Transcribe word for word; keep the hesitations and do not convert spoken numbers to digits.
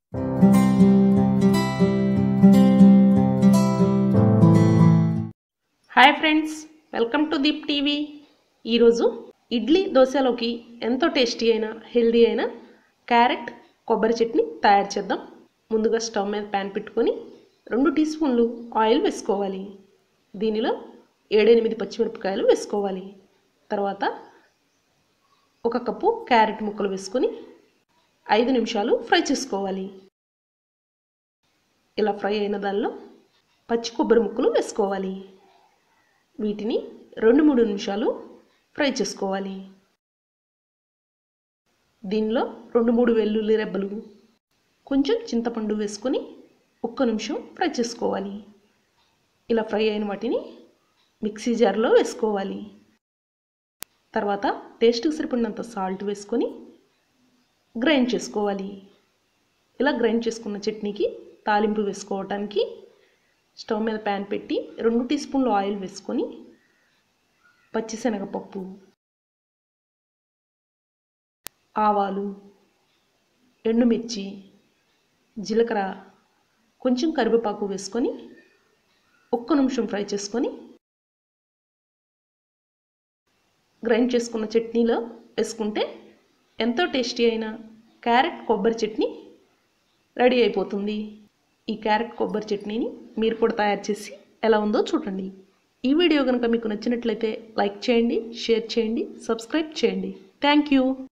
Hi friends, welcome to Deep TV. ఈరోజు ఇడ్లీ దోశలోకి ఎంతో tasty అయిన హెల్దీ అయిన క్యారెట్ కొబ్బరి చట్నీ తయారు చేద్దాం. ముందుగా స్టవ్ మీద ప్యాన్ పెట్టుకొని రెండు టీ స్పూన్లు ఆయిల్ వేసుకోవాలి. దీనిలో ఏడెనిమిది పచ్చిమిరపకాయలు వేసుకోవాలి. తర్వాత ఒక కప్పు క్యారెట్ ముక్కలు వేసుకొని ఐదు నిమిషాలు ఫ్రై చేసుకోవాలి. ఇలా ఫ్రై అయిన దానిలో పచ్చి కొబ్బరి ముక్కలు వేసుకోవాలి. వీటిని రెండు మూడు నిమిషాలు ఫ్రై చేసుకోవాలి. దీనిలో రెండు మూడు వెల్లుల్లి రెబ్బలు, కొంచెం చింతపండు వేసుకొని ఒక్క నిమిషం ఫ్రై చేసుకోవాలి. ఇలా ఫ్రై అయిన వాటిని మిక్సీ జార్లో వేసుకోవాలి. తర్వాత టేస్ట్కి సరిపడినంత సాల్ట్ వేసుకొని గ్రైండ్ చేసుకోవాలి. ఇలా గ్రైండ్ చేసుకున్న చట్నీకి తాలింపు వేసుకోవటానికి స్టవ్ మీద ప్యాన్ పెట్టి రెండు టీ స్పూన్లు ఆయిల్ వేసుకొని పచ్చిశనగపప్పు, ఆవాలు, ఎండుమిర్చి, జీలకర్ర, కొంచెం కరివేపాకు వేసుకొని ఒక్క నిమిషం ఫ్రై చేసుకొని గ్రైండ్ చేసుకున్న చట్నీలో వేసుకుంటే ఎంతో టేస్టీ అయిన క్యారెట్ కొబ్బరి చట్నీ రెడీ అయిపోతుంది. ఈ క్యారెట్ కొబ్బరి చట్నీని మీరు కూడా తయారు చేసి ఎలా ఉందో చూడండి. ఈ వీడియో కనుక మీకు నచ్చినట్లయితే లైక్ చేయండి, షేర్ చేయండి, సబ్స్క్రైబ్ చేయండి. Thank you.